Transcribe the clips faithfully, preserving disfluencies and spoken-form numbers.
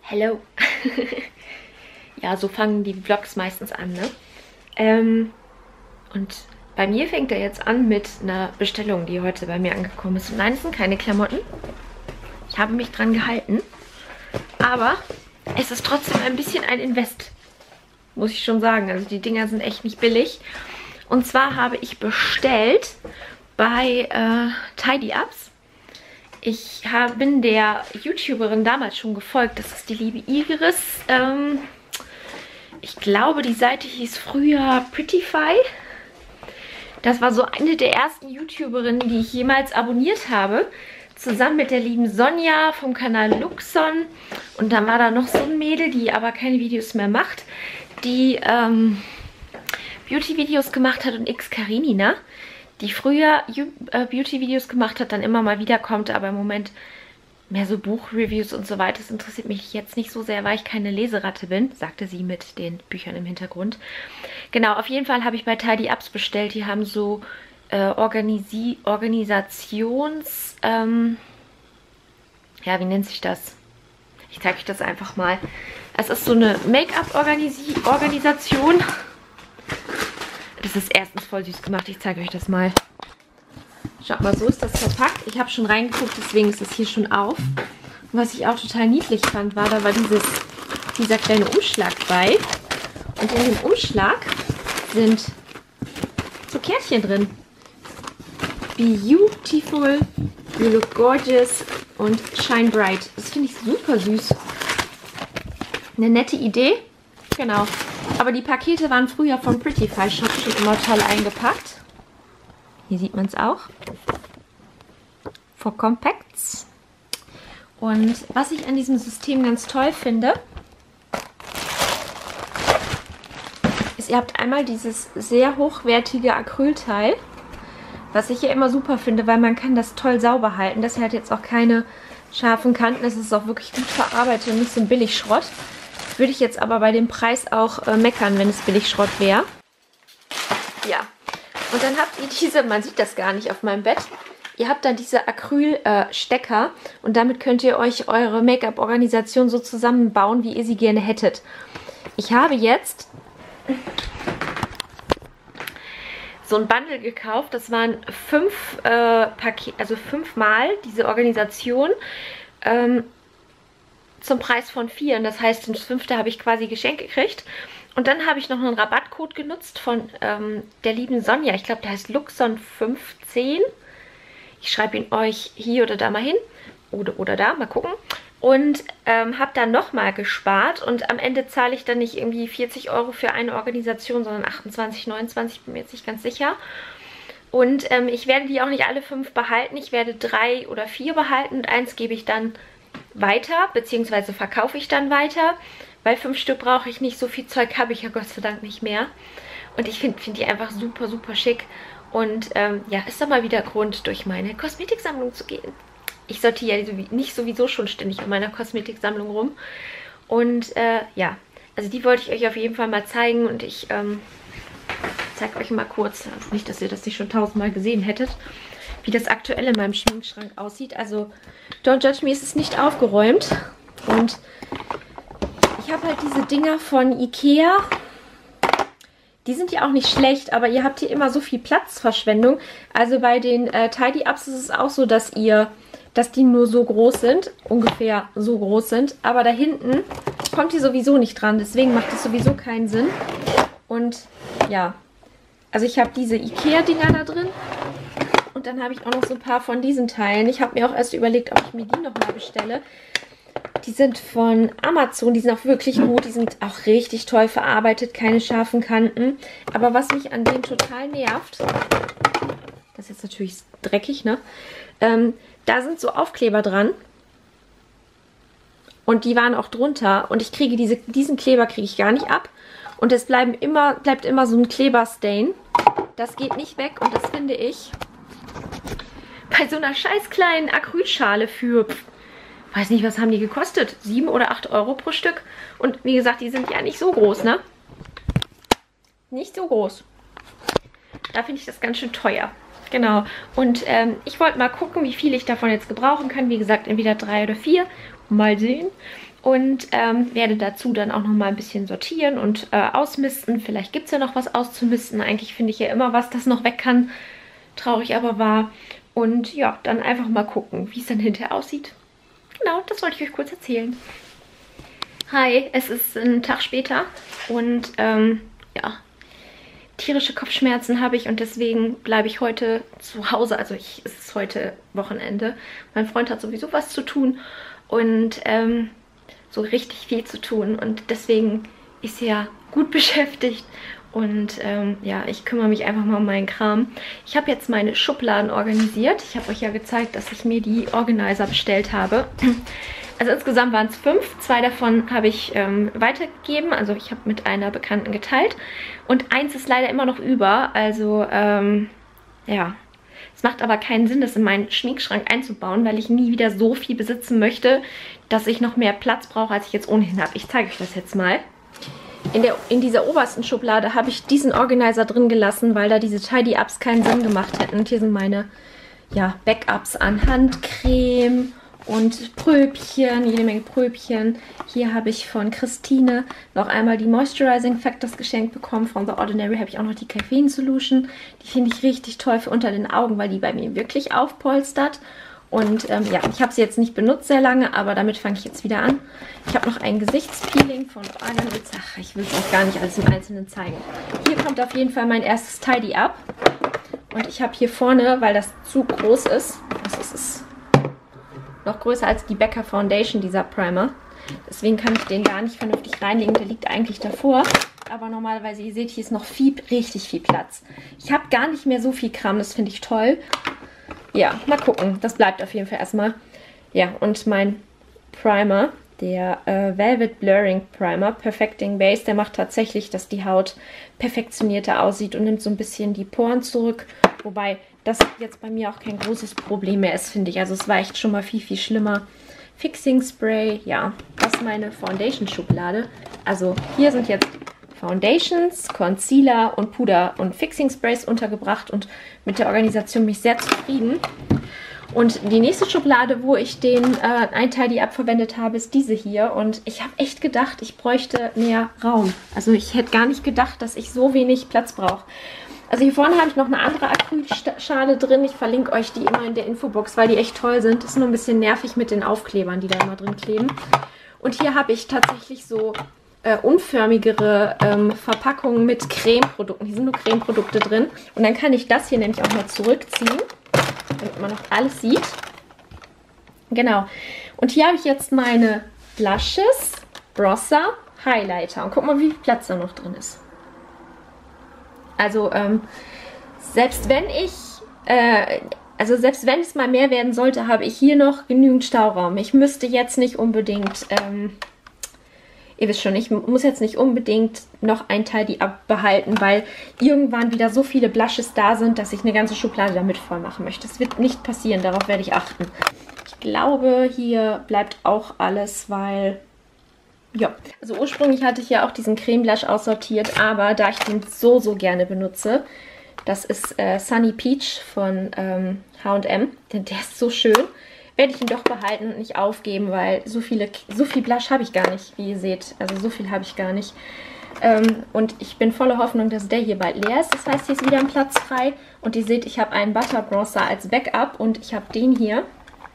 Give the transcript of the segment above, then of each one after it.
Hello. Ja, so fangen die Vlogs meistens an, ne? Ähm, und bei mir fängt er jetzt an mit einer Bestellung, die heute bei mir angekommen ist. Und nein, es sind keine Klamotten. Ich habe mich dran gehalten. Aber es ist trotzdem ein bisschen ein Invest. Muss ich schon sagen. Also die Dinger sind echt nicht billig. Und zwar habe ich bestellt bei äh, Tidy Ups. Ich hab, bin der YouTuberin damals schon gefolgt. Das ist die liebe Iris. Ähm, ich glaube, die Seite hieß früher Prettyfy. Das war so eine der ersten YouTuberinnen, die ich jemals abonniert habe. Zusammen mit der lieben Sonja vom Kanal Luxon. Und dann war da noch so ein Mädel, die aber keine Videos mehr macht. Die ähm, Beauty-Videos gemacht hat und X Karinina. Die früher äh, Beauty-Videos gemacht hat, dann immer mal wieder kommt, aber im Moment mehr so Buchreviews und so weiter. Das interessiert mich jetzt nicht so sehr, weil ich keine Leseratte bin, sagte sie mit den Büchern im Hintergrund. Genau, auf jeden Fall habe ich bei Tidy Ups bestellt. Die haben so äh, Organisi Organisations... Ähm, ja, wie nennt sich das? Ich zeige euch das einfach mal. Es ist so eine Make-up-Organisation. Das ist erstens voll süß gemacht. Ich zeige euch das mal. Schaut mal, so ist das verpackt. Ich habe schon reingeguckt, deswegen ist es hier schon auf. Und was ich auch total niedlich fand, war, da war dieses, dieser kleine Umschlag bei. Und in dem Umschlag sind so Kärtchen drin. Beautiful, you look gorgeous und shine bright. Das finde ich super süß. Eine nette Idee. Genau. Aber die Pakete waren früher vom Prettyfy Shop schon immer toll eingepackt. Hier sieht man es auch. For Compacts. Und was ich an diesem System ganz toll finde, ist, ihr habt einmal dieses sehr hochwertige Acrylteil, was ich ja immer super finde, weil man kann das toll sauber halten. Das hat jetzt auch keine scharfen Kanten. Es ist auch wirklich gut verarbeitet und nicht so ein Billigschrott. Würde ich jetzt aber bei dem Preis auch äh, meckern, wenn es Billigschrott wäre. Ja. Und dann habt ihr diese, man sieht das gar nicht auf meinem Bett, ihr habt dann diese Acryl-Stecker äh, und damit könnt ihr euch eure Make-up-Organisation so zusammenbauen, wie ihr sie gerne hättet. Ich habe jetzt so ein Bundle gekauft, das waren fünf äh, Pakete, also fünfmal diese Organisation ähm, zum Preis von vier. Und das heißt, das fünfte habe ich quasi geschenkt gekriegt. Und dann habe ich noch einen Rabattcode genutzt von ähm, der lieben Sonja. Ich glaube, der heißt Luxon fünfzehn. Ich schreibe ihn euch hier oder da mal hin. Oder, oder da, mal gucken. Und ähm, habe dann nochmal gespart. Und am Ende zahle ich dann nicht irgendwie vierzig Euro für eine Organisation, sondern achtundzwanzig, neunundzwanzig, bin mir jetzt nicht ganz sicher. Und ähm, ich werde die auch nicht alle fünf behalten. Ich werde drei oder vier behalten und eins gebe ich dann weiter, beziehungsweise verkaufe ich dann weiter. Weil fünf Stück brauche ich nicht, so viel Zeug habe ich ja Gott sei Dank nicht mehr. Und ich finde find die einfach super, super schick. Und ähm, ja, ist doch mal wieder Grund, durch meine Kosmetiksammlung zu gehen. Ich sortiere ja nicht sowieso schon ständig in meiner Kosmetiksammlung rum. Und äh, ja, also die wollte ich euch auf jeden Fall mal zeigen. Und ich ähm, zeige euch mal kurz, nicht, dass ihr das nicht schon tausendmal gesehen hättet, wie das aktuell in meinem Schminkschrank aussieht. Also, don't judge me, es ist nicht aufgeräumt. Und ich habe halt diese Dinger von Ikea. Die sind ja auch nicht schlecht, aber ihr habt hier immer so viel Platzverschwendung. Also bei den äh, Tidy Ups ist es auch so, dass ihr, dass die nur so groß sind, ungefähr so groß sind. Aber da hinten kommt ihr sowieso nicht dran, deswegen macht es sowieso keinen Sinn. Und ja, also ich habe diese Ikea-Dinger da drin. Und dann habe ich auch noch so ein paar von diesen Teilen. Ich habe mir auch erst überlegt, ob ich mir die nochmal bestelle. Die sind von Amazon, die sind auch wirklich gut, die sind auch richtig toll verarbeitet, keine scharfen Kanten. Aber was mich an denen total nervt, das ist jetzt natürlich dreckig, ne? Ähm, da sind so Aufkleber dran und die waren auch drunter und ich kriege diese, diesen Kleber kriege ich gar nicht ab und es bleiben immer, bleibt immer so ein Kleberstain. Das geht nicht weg und das finde ich bei so einer scheiß kleinen Acrylschale für... Weiß nicht, was haben die gekostet? sieben oder acht Euro pro Stück. Und wie gesagt, die sind ja nicht so groß, ne? Nicht so groß. Da finde ich das ganz schön teuer. Genau. Und ähm, ich wollte mal gucken, wie viel ich davon jetzt gebrauchen kann. Wie gesagt, entweder drei oder vier. Mal sehen. und ähm, werde dazu dann auch noch mal ein bisschen sortieren und äh, ausmisten. Vielleicht gibt es ja noch was auszumisten. Eigentlich finde ich ja immer was, das noch weg kann. Traurig aber wahr. Und ja, dann einfach mal gucken, wie es dann hinterher aussieht. Genau, das wollte ich euch kurz erzählen. Hi, es ist ein Tag später und ähm, ja, tierische Kopfschmerzen habe ich und deswegen bleibe ich heute zu Hause. Also ich, es ist heute Wochenende. Mein Freund hat sowieso was zu tun und ähm, so richtig viel zu tun und deswegen ist er gut beschäftigt. Und ähm, ja, ich kümmere mich einfach mal um meinen Kram. Ich habe jetzt meine Schubladen organisiert. Ich habe euch ja gezeigt, dass ich mir die Organizer bestellt habe. Also insgesamt waren es fünf. Zwei davon habe ich ähm, weitergegeben. Also ich habe mit einer Bekannten geteilt. Und eins ist leider immer noch über. Also ähm, ja, es macht aber keinen Sinn, das in meinen Schminkschrank einzubauen, weil ich nie wieder so viel besitzen möchte, dass ich noch mehr Platz brauche, als ich jetzt ohnehin habe. Ich zeige euch das jetzt mal. In, der, in dieser obersten Schublade habe ich diesen Organizer drin gelassen, weil da diese Tidy-Ups keinen Sinn gemacht hätten. Und hier sind meine ja, Backups an Handcreme und Pröbchen, jede Menge Pröbchen. Hier habe ich von Christine noch einmal die Moisturizing Factors geschenkt bekommen. Von The Ordinary habe ich auch noch die Caffeine Solution. Die finde ich richtig toll für unter den Augen, weil die bei mir wirklich aufpolstert. Und ähm, ja, ich habe sie jetzt nicht benutzt sehr lange, aber damit fange ich jetzt wieder an. Ich habe noch ein Gesichtspeeling von Organwitz. Ach, ich will es euch gar nicht alles im Einzelnen zeigen. Hier kommt auf jeden Fall mein erstes Tidy-Up. Und ich habe hier vorne, weil das zu groß ist, was ist es? Noch größer als die Becca Foundation, dieser Primer. Deswegen kann ich den gar nicht vernünftig reinlegen. Der liegt eigentlich davor. Aber normalerweise, ihr seht, hier ist noch viel, richtig viel Platz. Ich habe gar nicht mehr so viel Kram, das finde ich toll. Ja, mal gucken. Das bleibt auf jeden Fall erstmal. Ja, und mein Primer, der äh, Velvet Blurring Primer, Perfecting Base, der macht tatsächlich, dass die Haut perfektionierter aussieht und nimmt so ein bisschen die Poren zurück. Wobei das jetzt bei mir auch kein großes Problem mehr ist, finde ich. Also es war echt schon mal viel, viel schlimmer. Fixing Spray, ja, das ist meine Foundation-Schublade. Also hier sind jetzt Foundations, Concealer und Puder und Fixing Sprays untergebracht und mit der Organisation bin ich sehr zufrieden. Und die nächste Schublade, wo ich den äh, ein Tidy-Up verwendet habe, ist diese hier. Und ich habe echt gedacht, ich bräuchte mehr Raum. Also ich hätte gar nicht gedacht, dass ich so wenig Platz brauche. Also hier vorne habe ich noch eine andere Acrylschale drin. Ich verlinke euch die immer in der Infobox, weil die echt toll sind. Ist nur ein bisschen nervig mit den Aufklebern, die da immer drin kleben. Und hier habe ich tatsächlich so äh, unförmigere ähm, Verpackungen mit Cremeprodukten. Hier sind nur Cremeprodukte drin. Und dann kann ich das hier nämlich auch mal zurückziehen, damit man noch alles sieht. Genau. Und hier habe ich jetzt meine Blushes, Bronzer, Highlighter. Und guck mal, wie viel Platz da noch drin ist. Also, ähm, selbst wenn ich, äh, also selbst wenn es mal mehr werden sollte, habe ich hier noch genügend Stauraum. Ich müsste jetzt nicht unbedingt, ähm, ihr wisst schon, ich muss jetzt nicht unbedingt noch ein Tidy-Up behalten, weil irgendwann wieder so viele Blushes da sind, dass ich eine ganze Schublade damit voll machen möchte. Das wird nicht passieren, darauf werde ich achten. Ich glaube, hier bleibt auch alles, weil... Ja, also ursprünglich hatte ich ja auch diesen Creme Blush aussortiert, aber da ich den so, so gerne benutze, das ist äh, Sunny Peach von ähm, H und M, denn der ist so schön, werde ich ihn doch behalten und nicht aufgeben, weil so viele, so viel Blush habe ich gar nicht, wie ihr seht. Also so viel habe ich gar nicht. Ähm, und ich bin voller Hoffnung, dass der hier bald leer ist. Das heißt, hier ist wieder ein Platz frei. Und ihr seht, ich habe einen Butter Bronzer als Backup und ich habe den hier.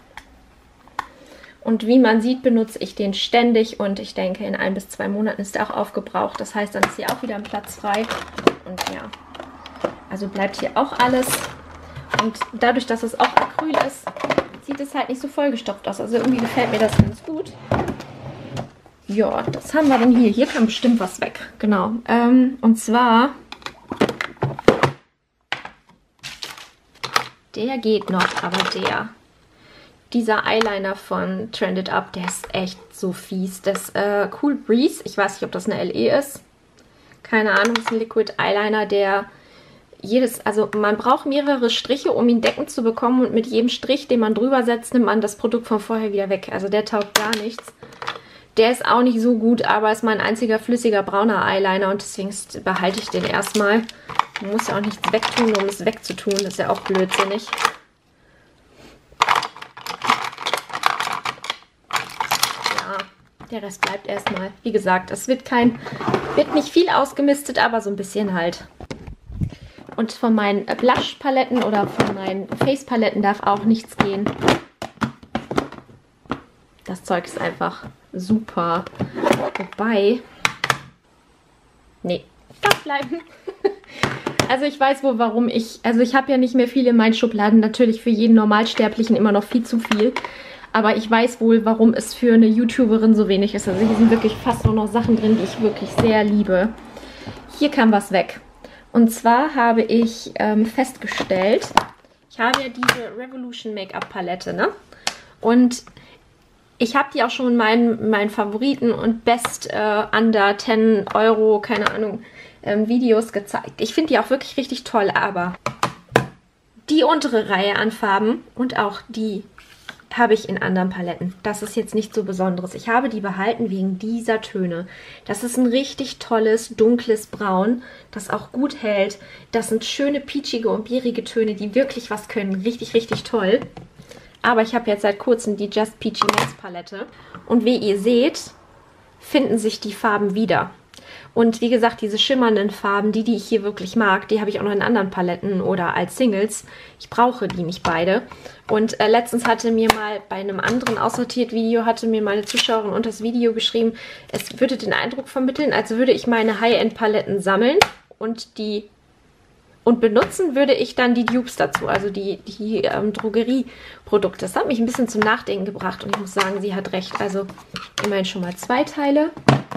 Und wie man sieht, benutze ich den ständig und ich denke, in ein bis zwei Monaten ist er auch aufgebraucht. Das heißt, dann ist hier auch wieder ein Platz frei. Und ja, also bleibt hier auch alles. Und dadurch, dass es auch Acryl ist, sieht es halt nicht so vollgestopft aus. Also irgendwie gefällt mir das ganz gut. Ja, das haben wir dann hier. Hier kann bestimmt was weg. Genau. Ähm, und zwar... Der geht noch, aber der... Dieser Eyeliner von Trended Up, der ist echt so fies. Das äh, Cool Breeze, ich weiß nicht, ob das eine L E ist. Keine Ahnung, das ist ein Liquid Eyeliner, der jedes, also man braucht mehrere Striche, um ihn deckend zu bekommen. Und mit jedem Strich, den man drüber setzt, nimmt man das Produkt von vorher wieder weg. Also der taugt gar nichts. Der ist auch nicht so gut, aber ist mein einziger flüssiger brauner Eyeliner und deswegen behalte ich den erstmal. Man muss ja auch nichts wegtun, um es wegzutun. Das ist ja auch blödsinnig. der Rest bleibt erstmal. Wie gesagt, es wird kein, wird nicht viel ausgemistet, aber so ein bisschen halt. Und von meinen Blush-Paletten oder von meinen Face-Paletten darf auch nichts gehen. Das Zeug ist einfach super. Wobei... Nee, darf bleiben. Also ich weiß wohl, warum ich... Also ich habe ja nicht mehr viel in meinen Schubladen. Natürlich für jeden Normalsterblichen immer noch viel zu viel. Aber ich weiß wohl, warum es für eine YouTuberin so wenig ist. Also hier sind wirklich fast nur noch Sachen drin, die ich wirklich sehr liebe. Hier kam was weg. Und zwar habe ich ähm, festgestellt, ich habe ja diese Revolution Make-up Palette, ne? Und ich habe die auch schon in meinen, meinen Favoriten und Best äh, Under zehn Euro, keine Ahnung, ähm, Videos gezeigt. Ich finde die auch wirklich richtig toll, aber die untere Reihe an Farben und auch die habe ich in anderen Paletten. Das ist jetzt nichts so Besonderes. Ich habe die behalten wegen dieser Töne. Das ist ein richtig tolles, dunkles Braun, das auch gut hält. Das sind schöne, peachige und beerige Töne, die wirklich was können. Richtig, richtig toll. Aber ich habe jetzt seit kurzem die Just Peachy Max Palette. Und wie ihr seht, finden sich die Farben wieder. Und wie gesagt, diese schimmernden Farben, die, die ich hier wirklich mag, die habe ich auch noch in anderen Paletten oder als Singles. Ich brauche die nicht beide. Und äh, letztens hatte mir mal bei einem anderen Aussortiert-Video, hatte mir meine Zuschauerin unter das Video geschrieben, es würde den Eindruck vermitteln, als würde ich meine High-End-Paletten sammeln und die und benutzen würde ich dann die Dupes dazu, also die, die ähm, Drogerieprodukte. Das hat mich ein bisschen zum Nachdenken gebracht und ich muss sagen, sie hat recht. Also immerhin schon mal zwei Teile.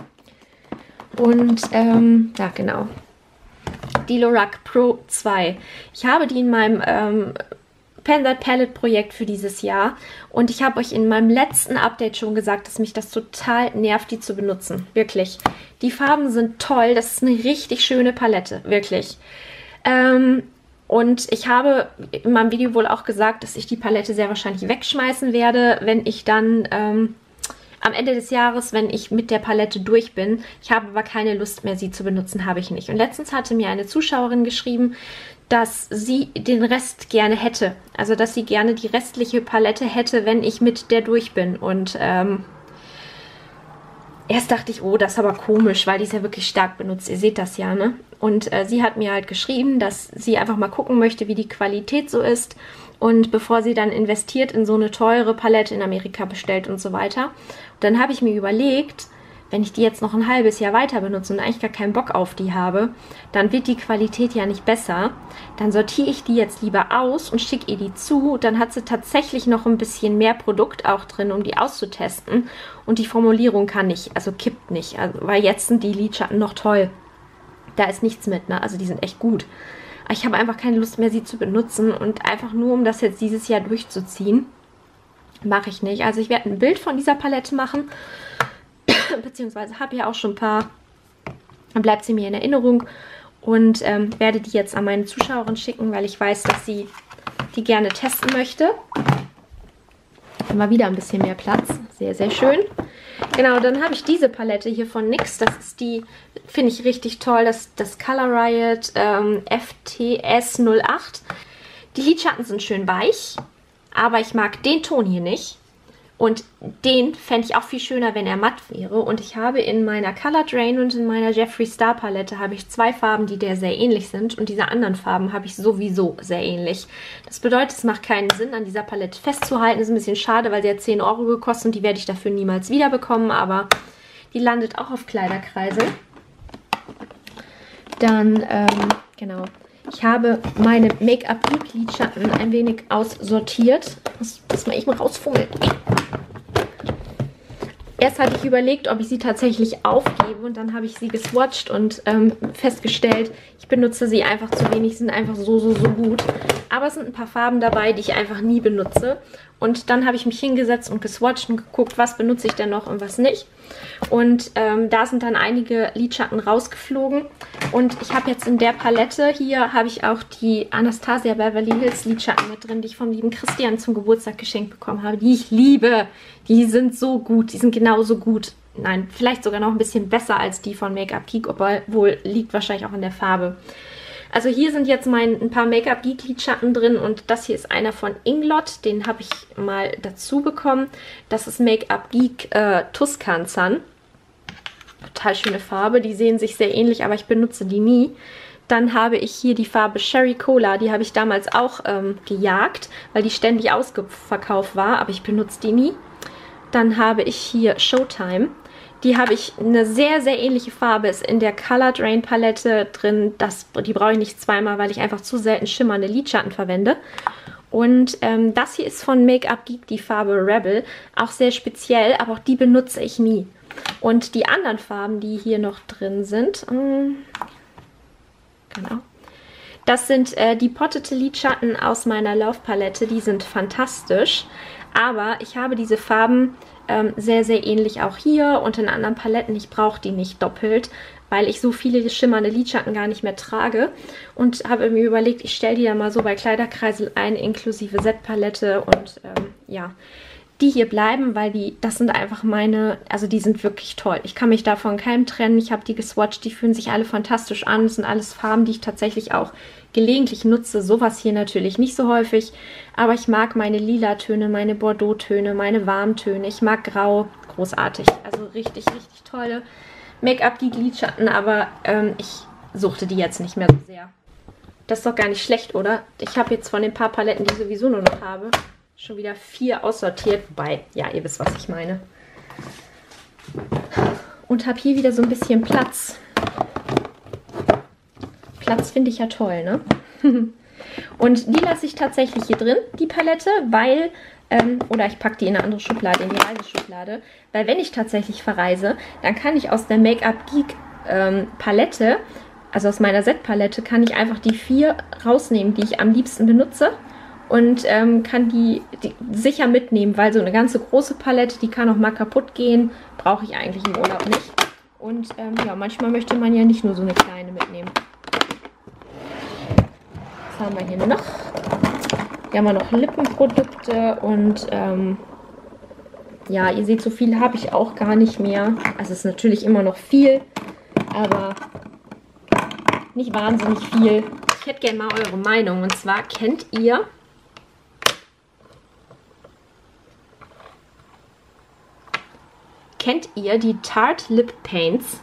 Und, ähm, ja genau, die Lorac Pro zwei. Ich habe die in meinem ähm, Pan That Palette Projekt für dieses Jahr und ich habe euch in meinem letzten Update schon gesagt, dass mich das total nervt, die zu benutzen. Wirklich. Die Farben sind toll, das ist eine richtig schöne Palette, wirklich. Ähm, und ich habe in meinem Video wohl auch gesagt, dass ich die Palette sehr wahrscheinlich wegschmeißen werde, wenn ich dann... Ähm, am Ende des Jahres, wenn ich mit der Palette durch bin. Ich habe aber keine Lust mehr, sie zu benutzen, habe ich nicht. Und letztens hatte mir eine Zuschauerin geschrieben, dass sie den Rest gerne hätte. Also, dass sie gerne die restliche Palette hätte, wenn ich mit der durch bin. Und ähm, erst dachte ich, oh, das ist aber komisch, weil die ist ja wirklich stark benutzt. Ihr seht das ja, ne? Und äh, sie hat mir halt geschrieben, dass sie einfach mal gucken möchte, wie die Qualität so ist. Und bevor sie dann investiert in so eine teure Palette in Amerika bestellt und so weiter. Und dann habe ich mir überlegt, wenn ich die jetzt noch ein halbes Jahr weiter benutze und eigentlich gar keinen Bock auf die habe, dann wird die Qualität ja nicht besser. Dann sortiere ich die jetzt lieber aus und schicke ihr die zu. Dann hat sie tatsächlich noch ein bisschen mehr Produkt auch drin, um die auszutesten. Und die Formulierung kann nicht, also kippt nicht. Also, weil jetzt sind die Lidschatten noch toll. Da ist nichts mit, ne? Also die sind echt gut. Aber ich habe einfach keine Lust mehr, sie zu benutzen. Und einfach nur, um das jetzt dieses Jahr durchzuziehen, mache ich nicht. Also ich werde ein Bild von dieser Palette machen. Beziehungsweise habe ja auch schon ein paar. Dann bleibt sie mir in Erinnerung. Und ähm, werde die jetzt an meine Zuschauerin schicken, weil ich weiß, dass sie die gerne testen möchte. Mal wieder ein bisschen mehr Platz. Sehr, sehr schön. Genau, dann habe ich diese Palette hier von N Y X. Das ist die, finde ich richtig toll, das, das Color Riot ähm, F T S null acht. Die Lidschatten sind schön weich, aber ich mag den Ton hier nicht. Und den fände ich auch viel schöner, wenn er matt wäre. Und ich habe in meiner Color Drain und in meiner Jeffree Star Palette habe ich zwei Farben, die der sehr ähnlich sind. Und diese anderen Farben habe ich sowieso sehr ähnlich. Das bedeutet, es macht keinen Sinn, an dieser Palette festzuhalten. Das ist ein bisschen schade, weil sie hat zehn Euro gekostet und die werde ich dafür niemals wiederbekommen. Aber die landet auch auf Kleiderkreise. Dann, ähm, genau. Ich habe meine Make-up-Lidschatten ein wenig aussortiert. Ich muss das mal eben rausfummeln. Erst hatte ich überlegt, ob ich sie tatsächlich aufgebe und dann habe ich sie geswatcht und ähm, festgestellt, ich benutze sie einfach zu wenig, sind einfach so, so, so gut. Aber es sind ein paar Farben dabei, die ich einfach nie benutze. Und dann habe ich mich hingesetzt und geswatcht und geguckt, was benutze ich denn noch und was nicht. Und ähm, da sind dann einige Lidschatten rausgeflogen. Und ich habe jetzt in der Palette, hier habe ich auch die Anastasia Beverly Hills Lidschatten mit drin, die ich vom lieben Christian zum Geburtstag geschenkt bekommen habe. Die ich liebe. Die sind so gut. Die sind genauso gut. Nein, vielleicht sogar noch ein bisschen besser als die von Make-up Geek, obwohl liegt wahrscheinlich auch an der Farbe. Also hier sind jetzt mein, ein paar Make-up Geek Lidschatten drin und das hier ist einer von Inglot. Den habe ich mal dazu bekommen. Das ist Make-up Geek äh, Tuscan Sun. Total schöne Farbe. Die sehen sich sehr ähnlich, aber ich benutze die nie. Dann habe ich hier die Farbe Sherry Cola. Die habe ich damals auch ähm, gejagt, weil die ständig ausverkauft war, aber ich benutze die nie. Dann habe ich hier Showtime. Die habe ich eine sehr, sehr ähnliche Farbe. Ist in der Color Drain Palette drin. Das, die brauche ich nicht zweimal, weil ich einfach zu selten schimmernde Lidschatten verwende. Und ähm, das hier ist von Make-up Geek, die Farbe Rebel. Auch sehr speziell, aber auch die benutze ich nie. Und die anderen Farben, die hier noch drin sind, ähm, genau. Das sind äh, die pottete Lidschatten aus meiner Laufpalette. Die sind fantastisch. Aber ich habe diese Farben ähm, sehr, sehr ähnlich auch hier und in anderen Paletten. Ich brauche die nicht doppelt, weil ich so viele schimmernde Lidschatten gar nicht mehr trage. Und habe mir überlegt, ich stelle die ja mal so bei Kleiderkreisel ein, inklusive Set-Palette. Und ähm, ja, die hier bleiben, weil die, das sind einfach meine, also die sind wirklich toll. Ich kann mich davon keinem trennen. Ich habe die geswatcht, die fühlen sich alle fantastisch an. Das sind alles Farben, die ich tatsächlich auch gelegentlich nutze. Sowas hier natürlich nicht so häufig, aber ich mag meine Lila-Töne, meine Bordeaux-Töne, meine Warmtöne. Ich mag Grau, großartig. Also richtig, richtig tolle Make-up Geek Lidschatten, aber ähm, ich suchte die jetzt nicht mehr so sehr. Das ist doch gar nicht schlecht, oder? Ich habe jetzt von den paar Paletten, die ich sowieso nur noch habe, schon wieder vier aussortiert. Wobei, ja, ihr wisst, was ich meine. Und habe hier wieder so ein bisschen Platz. Platz finde ich ja toll, ne? Und die lasse ich tatsächlich hier drin, die Palette, weil, ähm, oder ich packe die in eine andere Schublade, in die Reiseschublade, weil wenn ich tatsächlich verreise, dann kann ich aus der Make-up Geek ähm, Palette, also aus meiner Set-Palette, kann ich einfach die vier rausnehmen, die ich am liebsten benutze und ähm, kann die, die sicher mitnehmen, weil so eine ganze große Palette, die kann auch mal kaputt gehen, brauche ich eigentlich im Urlaub nicht. Und ähm, ja, manchmal möchte man ja nicht nur so eine kleine mitnehmen. Was haben wir hier noch? Hier haben wir noch Lippenprodukte und ähm, ja, ihr seht, so viel habe ich auch gar nicht mehr. Also es ist natürlich immer noch viel, aber nicht wahnsinnig viel. Ich hätte gerne mal eure Meinung. Und zwar, kennt ihr kennt ihr die Tarte Lip Paints?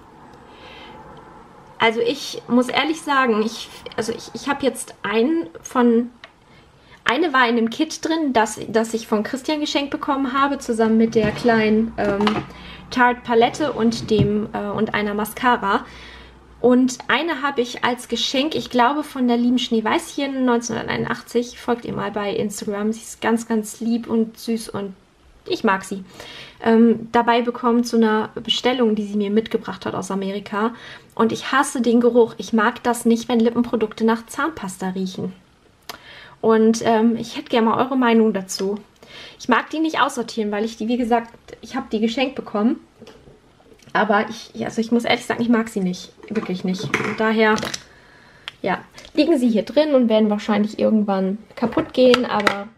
Also ich muss ehrlich sagen, ich, also ich, ich habe jetzt einen von, eine war in einem Kit drin, das, das ich von Christian geschenkt bekommen habe, zusammen mit der kleinen ähm, Tarte Palette und, dem, äh, und einer Mascara. Und eine habe ich als Geschenk, ich glaube von der lieben Schneeweißchen neunzehnhunderteinundachtzig, folgt ihr mal bei Instagram, sie ist ganz, ganz lieb und süß und ich mag sie. Ähm, dabei bekommen zu einer Bestellung, die sie mir mitgebracht hat aus Amerika. Und ich hasse den Geruch. Ich mag das nicht, wenn Lippenprodukte nach Zahnpasta riechen. Und ähm, ich hätte gerne mal eure Meinung dazu. Ich mag die nicht aussortieren, weil ich die, wie gesagt, ich habe die geschenkt bekommen. Aber ich, also ich muss ehrlich sagen, ich mag sie nicht. Wirklich nicht. Und daher, ja, liegen sie hier drin und werden wahrscheinlich irgendwann kaputt gehen, aber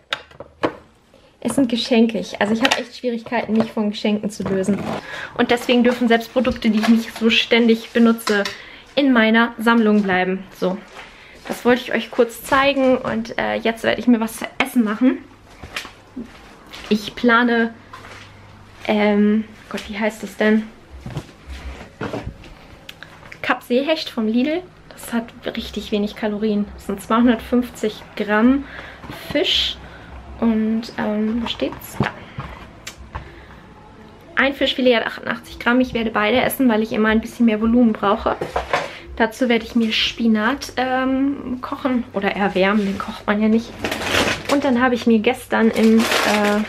es sind Geschenke. Also ich habe echt Schwierigkeiten, mich von Geschenken zu lösen. Und deswegen dürfen selbst Produkte, die ich nicht so ständig benutze, in meiner Sammlung bleiben. So, das wollte ich euch kurz zeigen. Und äh, jetzt werde ich mir was zu essen machen. Ich plane, ähm, Gott, wie heißt das denn? Kapseehecht vom Lidl. Das hat richtig wenig Kalorien. Das sind zweihundertfünfzig Gramm Fisch. Und, ähm, wo steht's? Da. Ein Fischfilet hat achtundachtzig Gramm. Ich werde beide essen, weil ich immer ein bisschen mehr Volumen brauche. Dazu werde ich mir Spinat ähm, kochen oder erwärmen. Den kocht man ja nicht. Und dann habe ich mir gestern im, äh,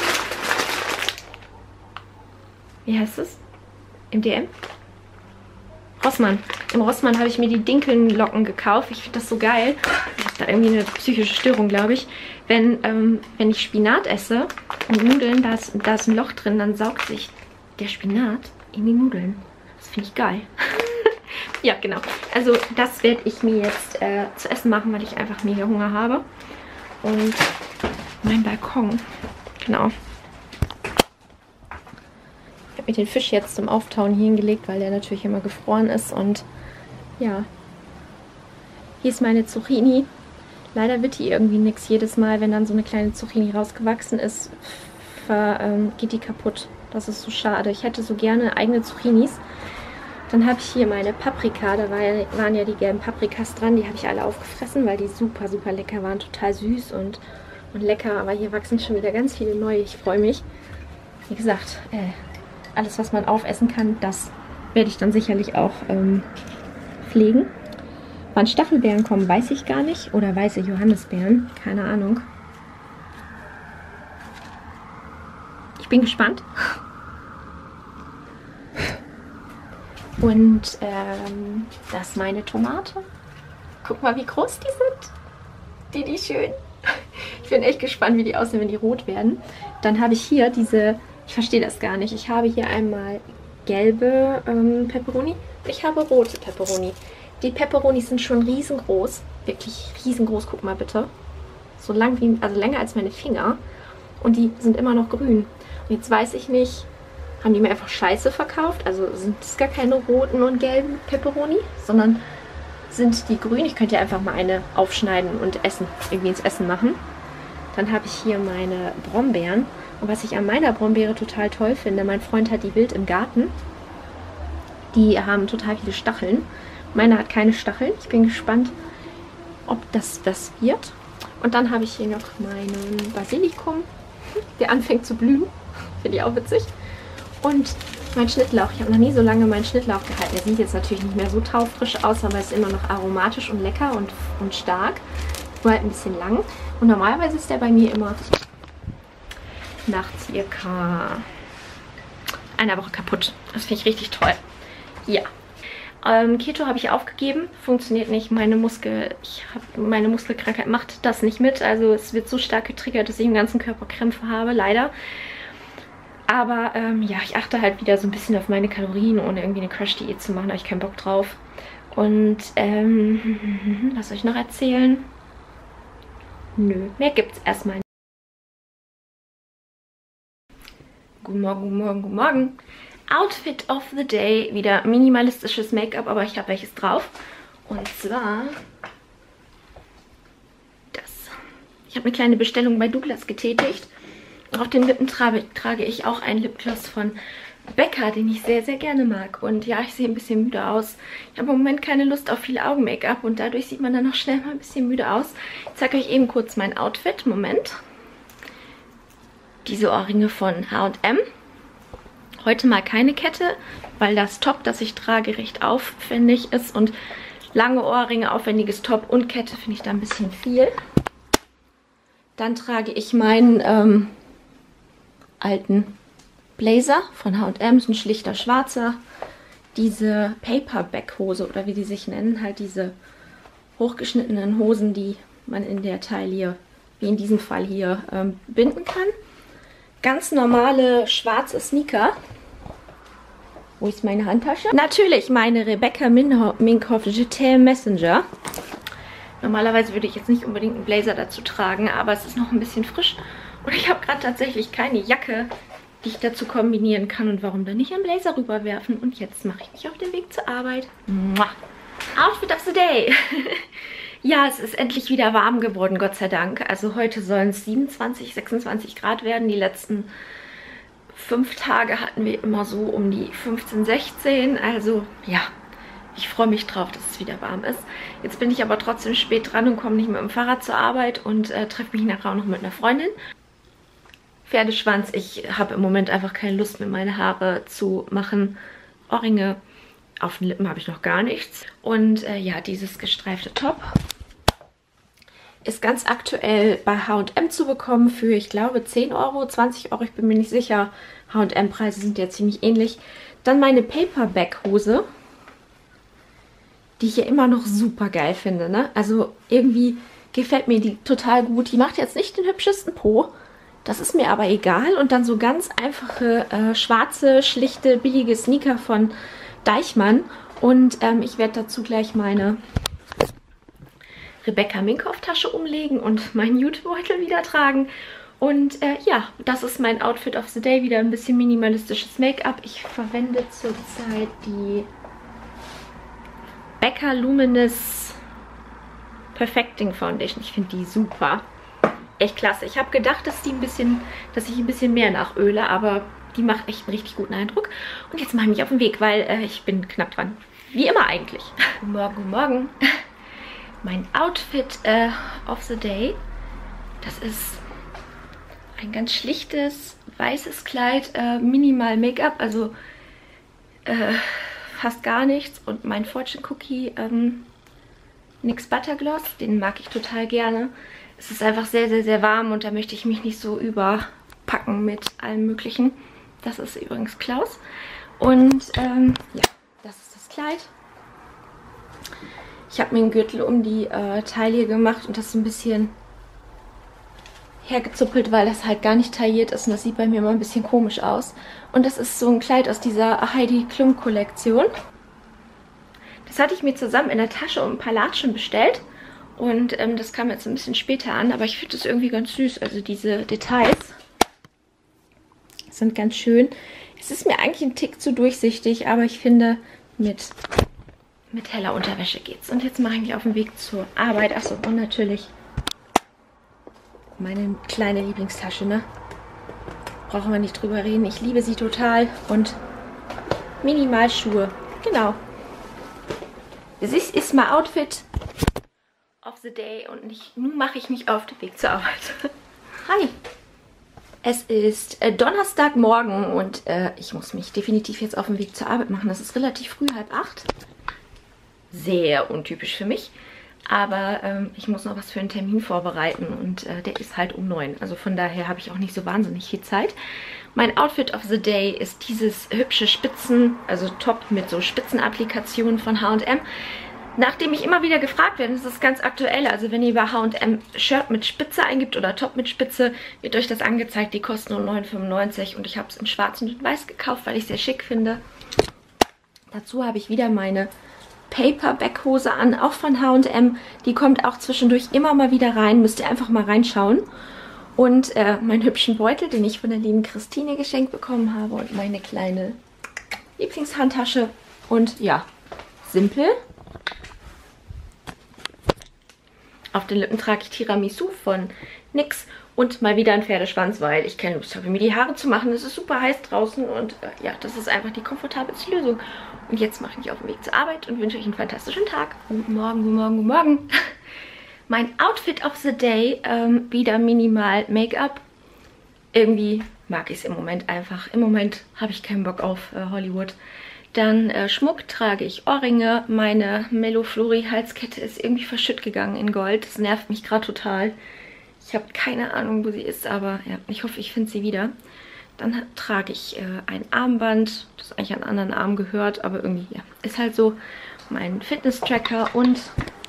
wie heißt es? Im D M? Rossmann. Im Rossmann habe ich mir die Dinkelnlocken gekauft. Ich finde das so geil. Ich habe da irgendwie eine psychische Störung, glaube ich. Wenn, ähm, wenn ich Spinat esse und Nudeln, da ist, da ist ein Loch drin, dann saugt sich der Spinat in die Nudeln. Das finde ich geil. Ja, genau. Also das werde ich mir jetzt äh, zu essen machen, weil ich einfach mega Hunger habe. Und mein Balkon. Genau. Ich habe mir den Fisch jetzt zum Auftauen hier hingelegt, weil der natürlich immer gefroren ist. Und ja, Hier ist meine Zucchini. Leider wird die irgendwie nichts. Jedes Mal, wenn dann so eine kleine Zucchini rausgewachsen ist, ver, ähm, geht die kaputt. Das ist so schade. Ich hätte so gerne eigene Zucchinis. Dann habe ich hier meine Paprika. Da war ja, waren ja die gelben Paprikas dran. Die habe ich alle aufgefressen, weil die super, super lecker waren. Total süß und, und lecker. Aber hier wachsen schon wieder ganz viele neue. Ich freue mich. Wie gesagt, äh, alles, was man aufessen kann, das werde ich dann sicherlich auch ähm, pflegen. Wann Stachelbeeren kommen, weiß ich gar nicht. Oder weiße Johannisbeeren. Keine Ahnung. Ich bin gespannt. Und ähm, das ist meine Tomate. Guck mal, wie groß die sind. Die, die schön. Ich bin echt gespannt, wie die aussehen, wenn die rot werden. Dann habe ich hier diese, ich verstehe das gar nicht. Ich habe hier einmal gelbe ähm, Peperoni. Ich habe rote Peperoni. Die Peperonis sind schon riesengroß. Wirklich riesengroß, guck mal bitte. So lang wie, also länger als meine Finger. Und die sind immer noch grün. Und jetzt weiß ich nicht, haben die mir einfach Scheiße verkauft? Also sind es gar keine roten und gelben Peperoni, sondern sind die grün. Ich könnte ja einfach mal eine aufschneiden und essen, irgendwie ins Essen machen. Dann habe ich hier meine Brombeeren. Und was ich an meiner Brombeere total toll finde, mein Freund hat die wild im Garten. Die haben total viele Stacheln. Meine hat keine Stacheln. Ich bin gespannt, ob das das wird. Und dann habe ich hier noch meinen Basilikum, der anfängt zu blühen. Finde ich auch witzig. Und mein Schnittlauch. Ich habe noch nie so lange meinen Schnittlauch gehalten. Der sieht jetzt natürlich nicht mehr so taufrisch aus, aber ist immer noch aromatisch und lecker und, und stark. Nur halt ein bisschen lang. Und normalerweise ist der bei mir immer nach circa einer Woche kaputt. Das finde ich richtig toll. Ja. Ähm, Keto habe ich aufgegeben. Funktioniert nicht. Meine Muskel, ich hab, meine Muskelkrankheit macht das nicht mit. Also es wird so stark getriggert, dass ich im ganzen Körper Krämpfe habe. Leider. Aber ähm, ja, ich achte halt wieder so ein bisschen auf meine Kalorien, ohne irgendwie eine Crash-Diät zu machen. Da habe ich keinen Bock drauf. Und ähm, was soll ich noch erzählen? Nö, mehr gibt's erstmal nicht. Guten Morgen, guten Morgen, guten Morgen. Outfit of the Day. Wieder minimalistisches Make-up, aber ich habe welches drauf. Und zwar das. Ich habe eine kleine Bestellung bei Douglas getätigt. Auf den Lippen trage, trage ich auch einen Lipgloss von Becca, den ich sehr, sehr gerne mag. Und ja, ich sehe ein bisschen müde aus. Ich habe im Moment keine Lust auf viel Augen-Make-up und dadurch sieht man dann noch schnell mal ein bisschen müde aus. Ich zeige euch eben kurz mein Outfit. Moment. Diese Ohrringe von H und M. Heute mal keine Kette, weil das Top, das ich trage, recht aufwendig ist. Und lange Ohrringe, aufwendiges Top und Kette finde ich da ein bisschen viel. Dann trage ich meinen ähm, alten Blazer von H und M, ist ein schlichter schwarzer. Diese Paperback-Hose oder wie die sich nennen, halt diese hochgeschnittenen Hosen, die man in der Taille, wie in diesem Fall hier, ähm, binden kann. Ganz normale schwarze Sneaker. Wo ist meine Handtasche? Natürlich meine Rebecca Minkoff Je t'aime Messenger. Normalerweise würde ich jetzt nicht unbedingt einen Blazer dazu tragen, aber es ist noch ein bisschen frisch. Und ich habe gerade tatsächlich keine Jacke, die ich dazu kombinieren kann. Und warum dann nicht einen Blazer rüberwerfen? Und jetzt mache ich mich auf den Weg zur Arbeit. Mua. Outfit of the Day. Ja, es ist endlich wieder warm geworden, Gott sei Dank. Also heute sollen es siebenundzwanzig, sechsundzwanzig Grad werden. Die letzten fünf Tage hatten wir immer so um die fünfzehn, sechzehn. Also ja, ich freue mich drauf, dass es wieder warm ist. Jetzt bin ich aber trotzdem spät dran und komme nicht mit dem Fahrrad zur Arbeit und äh, treffe mich nachher auch noch mit einer Freundin. Pferdeschwanz, ich habe im Moment einfach keine Lust mehr, meine Haare zu machen. Ohrringe, auf den Lippen habe ich noch gar nichts. Und äh, ja, dieses gestreifte Top ist ganz aktuell bei H und M zu bekommen für, ich glaube, zehn Euro, zwanzig Euro, ich bin mir nicht sicher. H und M-Preise sind ja ziemlich ähnlich. Dann meine Paperback-Hose, die ich ja immer noch super geil finde, ne? Also irgendwie gefällt mir die total gut. Die macht jetzt nicht den hübschesten Po, das ist mir aber egal. Und dann so ganz einfache, äh, schwarze, schlichte, billige Sneaker von Deichmann. Und ähm, ich werde dazu gleich meine Rebecca Minkoff Tasche umlegen und meinen Jutebeutel wieder tragen. Und äh, ja, das ist mein Outfit of the Day. Wieder ein bisschen minimalistisches Make-up. Ich verwende zurzeit die Becca Luminous Perfecting Foundation. Ich finde die super. Echt klasse. Ich habe gedacht, dass die ein bisschen, dass ich ein bisschen mehr nachöle, aber die macht echt einen richtig guten Eindruck. Und jetzt mache ich mich auf den Weg, weil äh, ich bin knapp dran. Wie immer eigentlich. Guten Morgen, guten Morgen. Mein Outfit äh, of the day. Das ist ein ganz schlichtes, weißes Kleid, äh, minimal Make-up, also äh, fast gar nichts. Und mein Fortune Cookie ähm, NYX Buttergloss, den mag ich total gerne. Es ist einfach sehr, sehr, sehr warm und da möchte ich mich nicht so überpacken mit allem Möglichen. Das ist übrigens Klaus. Und ähm, ja, das ist das Kleid. Ich habe mir einen Gürtel um die äh, Taille gemacht und das ein bisschen hergezuppelt, weil das halt gar nicht tailliert ist und das sieht bei mir immer ein bisschen komisch aus. Und das ist so ein Kleid aus dieser Heidi Klum Kollektion. Das hatte ich mir zusammen in der Tasche um ein paar Latschen bestellt und ähm, das kam jetzt ein bisschen später an, aber ich finde das irgendwie ganz süß. Also diese Details sind ganz schön. Es ist mir eigentlich ein Tick zu durchsichtig, aber ich finde, mit, mit heller Unterwäsche geht's. Und jetzt mache ich mich auf den Weg zur Arbeit. Achso, und natürlich meine kleine Lieblingstasche, ne? Brauchen wir nicht drüber reden. Ich liebe sie total. Und Minimalschuhe. Genau. Das ist, ist mein Outfit of the day. Und ich, nun mache ich mich auf den Weg zur Arbeit. Hi. Es ist äh, Donnerstagmorgen und äh, ich muss mich definitiv jetzt auf den Weg zur Arbeit machen. Das ist relativ früh, halb acht. Sehr untypisch für mich. Aber ähm, ich muss noch was für einen Termin vorbereiten und äh, der ist halt um neun. Also von daher habe ich auch nicht so wahnsinnig viel Zeit. Mein Outfit of the Day ist dieses hübsche Spitzen, also Top mit so Spitzenapplikationen von H und M. Nachdem ich immer wieder gefragt werde, das ist ganz aktuell, also wenn ihr bei H und M Shirt mit Spitze eingibt oder Top mit Spitze, wird euch das angezeigt, die kosten nur neun fünfundneunzig und ich habe es in schwarz und in weiß gekauft, weil ich es sehr schick finde. Dazu habe ich wieder meine Paperback-Hose an, auch von H und M. Die kommt auch zwischendurch immer mal wieder rein, müsst ihr einfach mal reinschauen. Und äh, meinen hübschen Beutel, den ich von der lieben Christine geschenkt bekommen habe und meine kleine Lieblingshandtasche und ja, simpel. Auf den Lippen trage ich Tiramisu von NYX und mal wieder ein Pferdeschwanz, weil ich keine Lust habe, mir die Haare zu machen. Es ist super heiß draußen und äh, ja, das ist einfach die komfortabelste Lösung. Und jetzt mache ich mich auf den Weg zur Arbeit und wünsche euch einen fantastischen Tag. Guten Morgen, guten Morgen, guten Morgen. Mein Outfit of the Day, ähm, wieder minimal Make-up. Irgendwie mag ich es im Moment einfach. Im Moment habe ich keinen Bock auf äh, Hollywood. Dann äh, Schmuck trage ich Ohrringe. Meine Melloflori Halskette ist irgendwie verschütt gegangen in Gold. Das nervt mich gerade total. Ich habe keine Ahnung, wo sie ist, aber ja, ich hoffe, ich finde sie wieder. Dann trage ich äh, ein Armband, das eigentlich an einen anderen Arm gehört, aber irgendwie, ja, ist halt so. Mein Fitness-Tracker und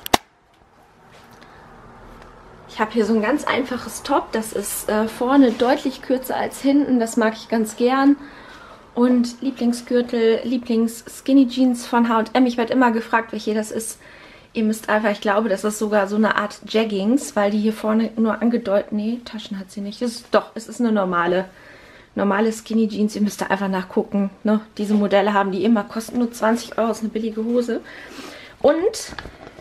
ich habe hier so ein ganz einfaches Top. Das ist äh, vorne deutlich kürzer als hinten. Das mag ich ganz gern. Und Lieblingsgürtel, Lieblings-Skinny Jeans von H und M. Ich werde immer gefragt, welche das ist. Ihr müsst einfach, ich glaube, das ist sogar so eine Art Jeggings, weil die hier vorne nur angedeutet, nee, Taschen hat sie nicht. Das ist, doch, es ist eine normale, normale Skinny Jeans. Ihr müsst da einfach nachgucken. Ne? Diese Modelle haben die immer, kosten nur zwanzig Euro, ist eine billige Hose. Und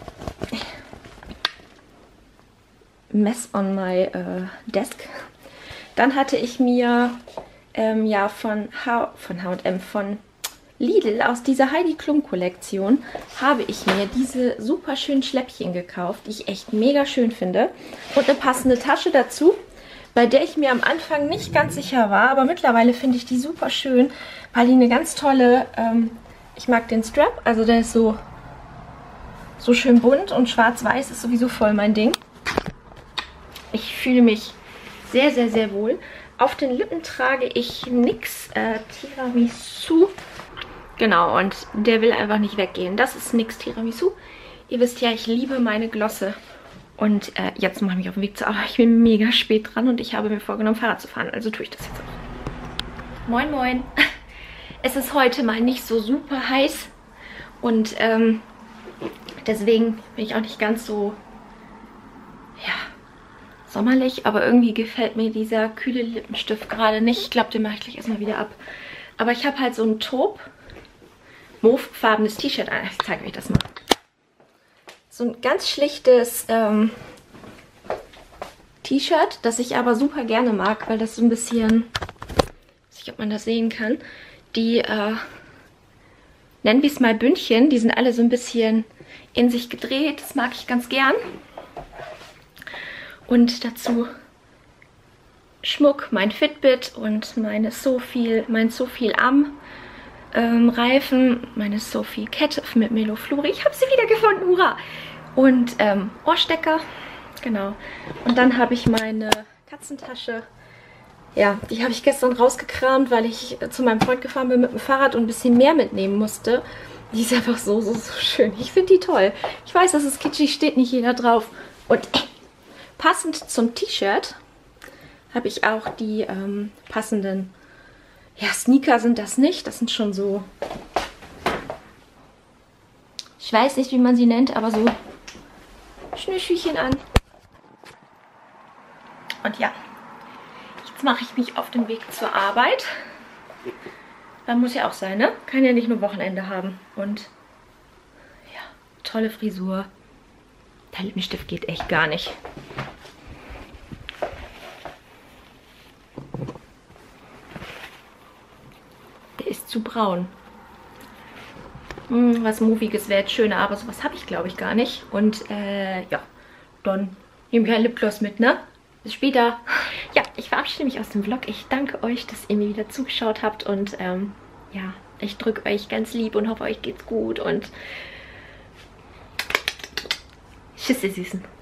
Mess on my äh, desk. Dann hatte ich mir ähm, ja von H von H und M, von Lidl aus dieser Heidi Klum Kollektion habe ich mir diese super schönen Schläppchen gekauft, die ich echt mega schön finde. Und eine passende Tasche dazu, bei der ich mir am Anfang nicht ganz sicher war, aber mittlerweile finde ich die super schön, weil die eine ganz tolle, ähm, ich mag den Strap, also der ist so, so schön bunt und schwarz-weiß ist sowieso voll mein Ding. Ich fühle mich sehr, sehr, sehr wohl. Auf den Lippen trage ich NYX äh, Tiramisu. Genau, und der will einfach nicht weggehen. Das ist NYX Tiramisu. Ihr wisst ja, ich liebe meine Glosse. Und äh, jetzt mache ich mich auf den Weg zur Arbeit. Ich bin mega spät dran und ich habe mir vorgenommen, Fahrrad zu fahren. Also tue ich das jetzt auch. Moin, moin. Es ist heute mal nicht so super heiß. Und ähm, deswegen bin ich auch nicht ganz so, ja, sommerlich. Aber irgendwie gefällt mir dieser kühle Lippenstift gerade nicht. Ich glaube, den mache ich gleich erstmal wieder ab. Aber ich habe halt so ein Taupe, mauvefarbenes T-Shirt an. Ich zeige euch das mal. so ein ganz schlichtes ähm, T-Shirt, das ich aber super gerne mag, weil das so ein bisschen, ich weiß nicht, ob man das sehen kann, die, äh, nennen wir es mal Bündchen, die sind alle so ein bisschen in sich gedreht, das mag ich ganz gern. Und dazu Schmuck, mein Fitbit und meine Sophie, mein Sophie Arm ähm, Reifen, meine Sophie Kette mit Meloflori. Ich habe sie wieder gefunden, hurra! Und ähm, Ohrstecker, genau. Und dann habe ich meine Katzentasche. Ja, die habe ich gestern rausgekramt, weil ich zu meinem Freund gefahren bin mit dem Fahrrad und ein bisschen mehr mitnehmen musste. Die ist einfach so, so, so schön. Ich finde die toll. Ich weiß, das ist kitschig, steht nicht jeder drauf. Und äh, passend zum T-Shirt habe ich auch die ähm, passenden, ja, Sneaker sind das nicht. Das sind schon so, ich weiß nicht, wie man sie nennt, aber so Schnürschüchen an. Und ja, jetzt mache ich mich auf den Weg zur Arbeit. Das muss ja auch sein, ne? Kann ja nicht nur Wochenende haben. Und ja, tolle Frisur. Der Lippenstift geht echt gar nicht. Der ist zu braun. Hm, was Moviges wäre jetzt schöner, aber sowas habe ich, glaube ich, gar nicht. Und äh, ja, dann nehme ich ein Lipgloss mit, ne? Bis später. Ja, ich verabschiede mich aus dem Vlog. Ich danke euch, dass ihr mir wieder zugeschaut habt. Und ähm, ja, ich drücke euch ganz lieb und hoffe, euch geht's gut. Und tschüss, ihr Süßen.